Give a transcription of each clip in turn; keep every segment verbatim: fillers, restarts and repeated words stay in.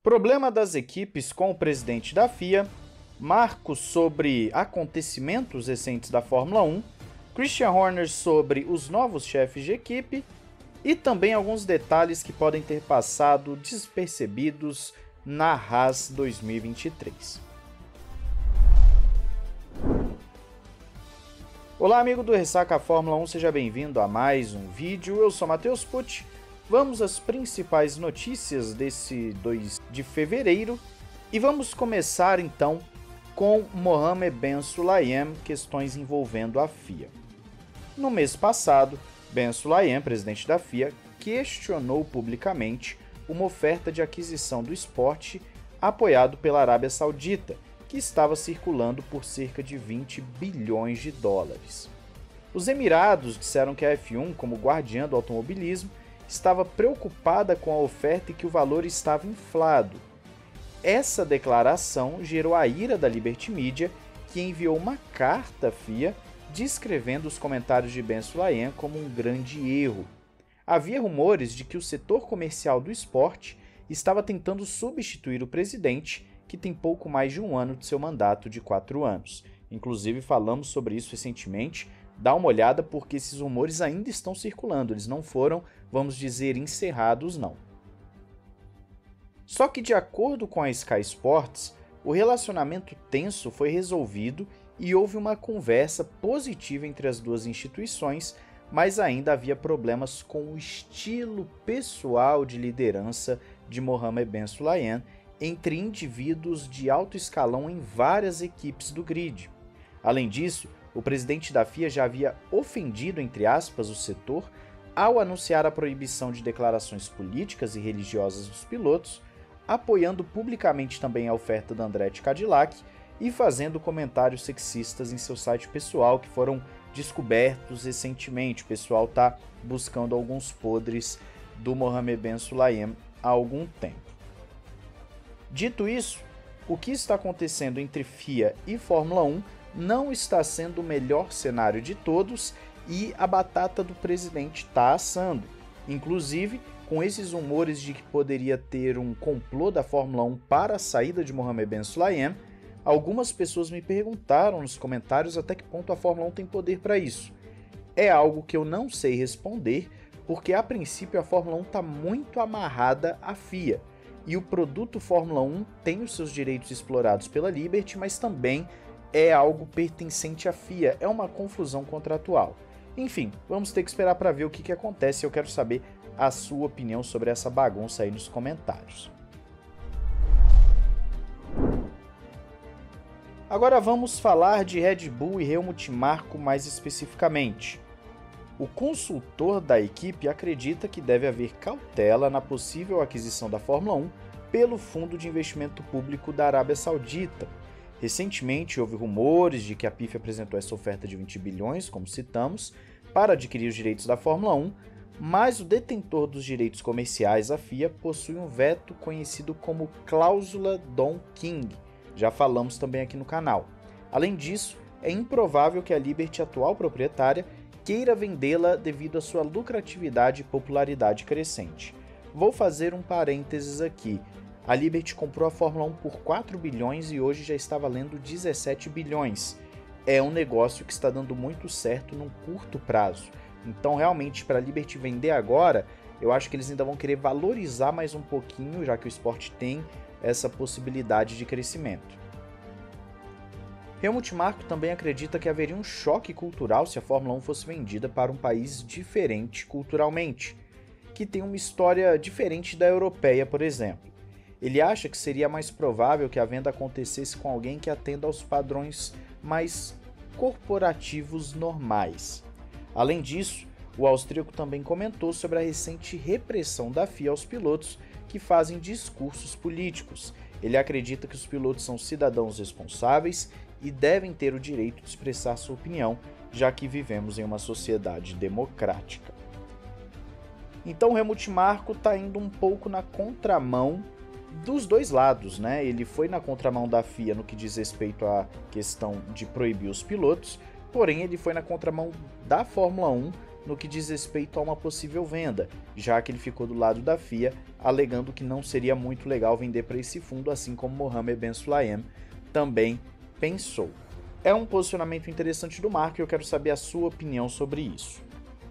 Problema das equipes com o presidente da F I A, marcos sobre acontecimentos recentes da Fórmula um, Christian Horner sobre os novos chefes de equipe e também alguns detalhes que podem ter passado despercebidos na Haas dois mil e vinte e três. Olá amigo do Ressaca Fórmula um, seja bem-vindo a mais um vídeo, eu sou Matheus Pucci. Vamos às principais notícias desse dois de fevereiro e vamos começar então com Mohammed Ben Sulayem, questões envolvendo a F I A. No mês passado, Ben Sulayem, presidente da F I A, questionou publicamente uma oferta de aquisição do esporte apoiado pela Arábia Saudita, que estava circulando por cerca de vinte bilhões de dólares. Os Emirados disseram que a F um, como guardiã do automobilismo, estava preocupada com a oferta e que o valor estava inflado. Essa declaração gerou a ira da Liberty Media, que enviou uma carta à F I A descrevendo os comentários de Ben Sulayem como um grande erro. Havia rumores de que o setor comercial do esporte estava tentando substituir o presidente, que tem pouco mais de um ano de seu mandato de quatro anos. Inclusive falamos sobre isso recentemente. Dá uma olhada porque esses rumores ainda estão circulando, eles não foram, vamos dizer, encerrados não. Só que de acordo com a Sky Sports, o relacionamento tenso foi resolvido e houve uma conversa positiva entre as duas instituições, mas ainda havia problemas com o estilo pessoal de liderança de Mohammed Ben Sulayem entre indivíduos de alto escalão em várias equipes do grid. Além disso, o presidente da F I A já havia ofendido, entre aspas, o setor ao anunciar a proibição de declarações políticas e religiosas dos pilotos, apoiando publicamente também a oferta da Andretti Cadillac e fazendo comentários sexistas em seu site pessoal que foram descobertos recentemente. O pessoal está buscando alguns podres do Mohammed Ben Sulayem há algum tempo. Dito isso, o que está acontecendo entre F I A e Fórmula um não está sendo o melhor cenário de todos e a batata do presidente está assando. Inclusive, com esses rumores de que poderia ter um complô da Fórmula um para a saída de Mohammed Ben Sulayem, algumas pessoas me perguntaram nos comentários até que ponto a Fórmula um tem poder para isso. É algo que eu não sei responder, porque a princípio a Fórmula um está muito amarrada à F I A, e o produto Fórmula um tem os seus direitos explorados pela Liberty, mas também é algo pertencente à F I A, é uma confusão contratual. Enfim, vamos ter que esperar para ver o que, que acontece. Eu quero saber a sua opinião sobre essa bagunça aí nos comentários. Agora vamos falar de Red Bull e Helmut Marko mais especificamente. O consultor da equipe acredita que deve haver cautela na possível aquisição da Fórmula um pelo Fundo de Investimento Público da Arábia Saudita. Recentemente houve rumores de que a P I F apresentou essa oferta de vinte bilhões, como citamos, para adquirir os direitos da Fórmula um, mas o detentor dos direitos comerciais, a F I A, possui um veto conhecido como Cláusula Don King. Já falamos também aqui no canal. Além disso, é improvável que a Liberty, atual proprietária, queira vendê-la devido à sua lucratividade e popularidade crescente. Vou fazer um parênteses aqui. A Liberty comprou a Fórmula um por quatro bilhões e hoje já está valendo dezessete bilhões. É um negócio que está dando muito certo num curto prazo. Então, realmente, para a Liberty vender agora, eu acho que eles ainda vão querer valorizar mais um pouquinho, já que o esporte tem essa possibilidade de crescimento. Helmut Marko também acredita que haveria um choque cultural se a Fórmula um fosse vendida para um país diferente culturalmente, que tem uma história diferente da europeia, por exemplo. Ele acha que seria mais provável que a venda acontecesse com alguém que atenda aos padrões mais corporativos normais. Além disso, o austríaco também comentou sobre a recente repressão da F I A aos pilotos que fazem discursos políticos. Ele acredita que os pilotos são cidadãos responsáveis e devem ter o direito de expressar sua opinião, já que vivemos em uma sociedade democrática. Então o Helmut Marko está indo um pouco na contramão dos dois lados, né? Ele foi na contramão da F I A no que diz respeito à questão de proibir os pilotos, porém ele foi na contramão da Fórmula um no que diz respeito a uma possível venda, já que ele ficou do lado da F I A, alegando que não seria muito legal vender para esse fundo, assim como Mohammed Ben Sulayem também pensou. É um posicionamento interessante do Marco e eu quero saber a sua opinião sobre isso.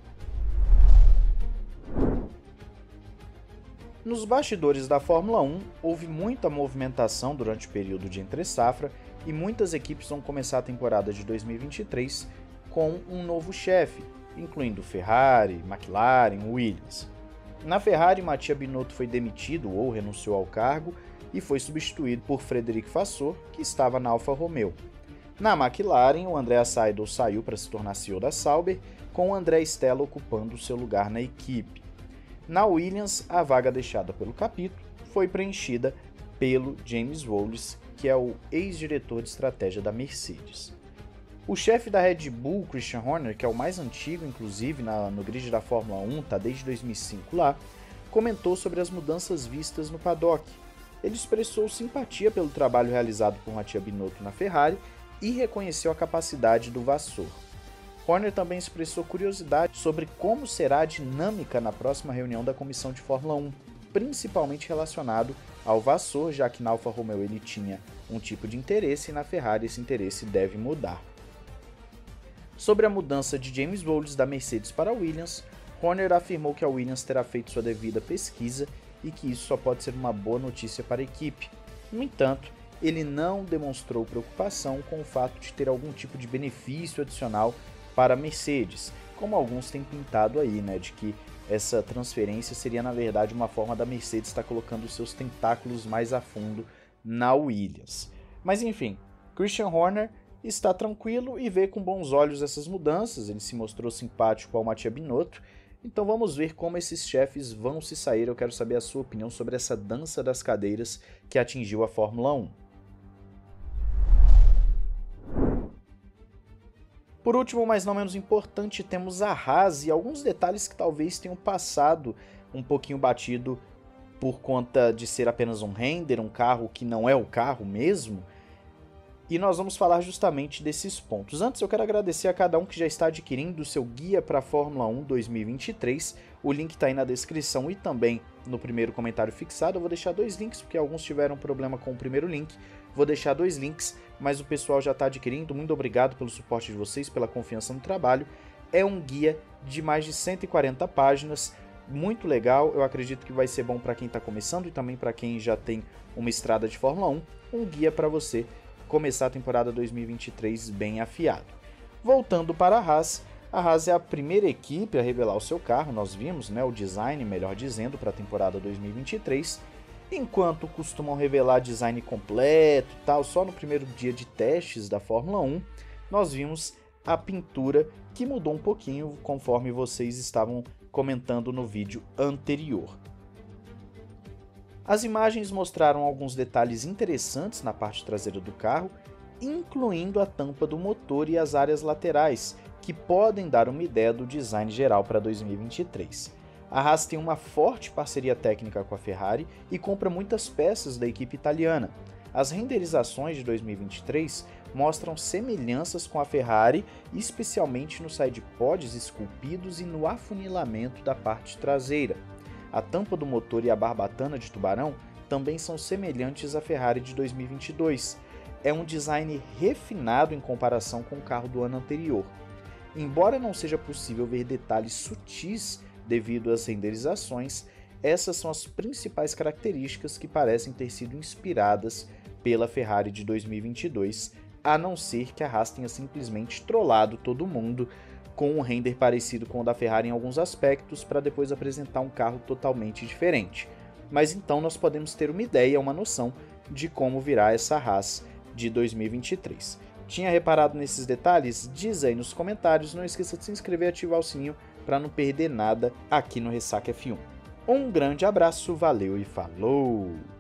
Nos bastidores da Fórmula um, houve muita movimentação durante o período de entre-safra e muitas equipes vão começar a temporada de dois mil e vinte e três com um novo chefe, incluindo Ferrari, McLaren, Williams. Na Ferrari, Mattia Binotto foi demitido ou renunciou ao cargo e foi substituído por Frederic Vasseur, que estava na Alfa Romeo. Na McLaren, o Andrea Seidl saiu para se tornar C E O da Sauber, com o André Stella ocupando seu lugar na equipe. Na Williams, a vaga deixada pelo Capito foi preenchida pelo James Vowles, que é o ex-diretor de estratégia da Mercedes. O chefe da Red Bull, Christian Horner, que é o mais antigo, inclusive, na, no grid da Fórmula um, está desde dois mil e cinco lá, comentou sobre as mudanças vistas no paddock. Ele expressou simpatia pelo trabalho realizado por Mattia Binotto na Ferrari e reconheceu a capacidade do Vasseur. Horner também expressou curiosidade sobre como será a dinâmica na próxima reunião da comissão de Fórmula um, principalmente relacionado ao Vasseur, já que na Alfa Romeo ele tinha um tipo de interesse e na Ferrari esse interesse deve mudar. Sobre a mudança de James Vowles da Mercedes para a Williams, Horner afirmou que a Williams terá feito sua devida pesquisa e que isso só pode ser uma boa notícia para a equipe. No entanto, ele não demonstrou preocupação com o fato de ter algum tipo de benefício adicional para a Mercedes, como alguns têm pintado aí, né, de que essa transferência seria na verdade uma forma da Mercedes estar colocando seus tentáculos mais a fundo na Williams. Mas enfim, Christian Horner está tranquilo e vê com bons olhos essas mudanças, ele se mostrou simpático ao Mattia Binotto, então vamos ver como esses chefes vão se sair. Eu quero saber a sua opinião sobre essa dança das cadeiras que atingiu a Fórmula um. Por último, mas não menos importante, temos a Haas e alguns detalhes que talvez tenham passado um pouquinho batido por conta de ser apenas um render, um carro que não é o carro mesmo. E nós vamos falar justamente desses pontos. Antes eu quero agradecer a cada um que já está adquirindo o seu guia para a Fórmula um dois mil e vinte e três. O link está aí na descrição e também no primeiro comentário fixado. Eu vou deixar dois links, porque alguns tiveram problema com o primeiro link. Vou deixar dois links, mas o pessoal já está adquirindo. Muito obrigado pelo suporte de vocês, pela confiança no trabalho. É um guia de mais de cento e quarenta páginas, muito legal. Eu acredito que vai ser bom para quem está começando e também para quem já tem uma estrada de Fórmula um. Um guia para você começar a temporada dois mil e vinte e três bem afiado. Voltando para a Haas, a Haas é a primeira equipe a revelar o seu carro, nós vimos, né, o design, melhor dizendo, para a temporada dois mil e vinte e três, enquanto costumam revelar design completo, tal, só no primeiro dia de testes da Fórmula um, nós vimos a pintura que mudou um pouquinho conforme vocês estavam comentando no vídeo anterior. As imagens mostraram alguns detalhes interessantes na parte traseira do carro, incluindo a tampa do motor e as áreas laterais, que podem dar uma ideia do design geral para dois mil e vinte e três. A Haas tem uma forte parceria técnica com a Ferrari e compra muitas peças da equipe italiana. As renderizações de dois mil e vinte e três mostram semelhanças com a Ferrari, especialmente nos sidepods esculpidos e no afunilamento da parte traseira. A tampa do motor e a barbatana de tubarão também são semelhantes à Ferrari de dois mil e vinte e dois. É um design refinado em comparação com o carro do ano anterior. Embora não seja possível ver detalhes sutis devido às renderizações, essas são as principais características que parecem ter sido inspiradas pela Ferrari de dois mil e vinte e dois, a não ser que a Haas tenha simplesmente trollado todo mundo com um render parecido com o da Ferrari em alguns aspectos, para depois apresentar um carro totalmente diferente. Mas então nós podemos ter uma ideia, uma noção de como virá essa Haas de dois mil e vinte e três. Tinha reparado nesses detalhes? Diz aí nos comentários, não esqueça de se inscrever e ativar o sininho para não perder nada aqui no Ressaca F um. Um grande abraço, valeu e falou!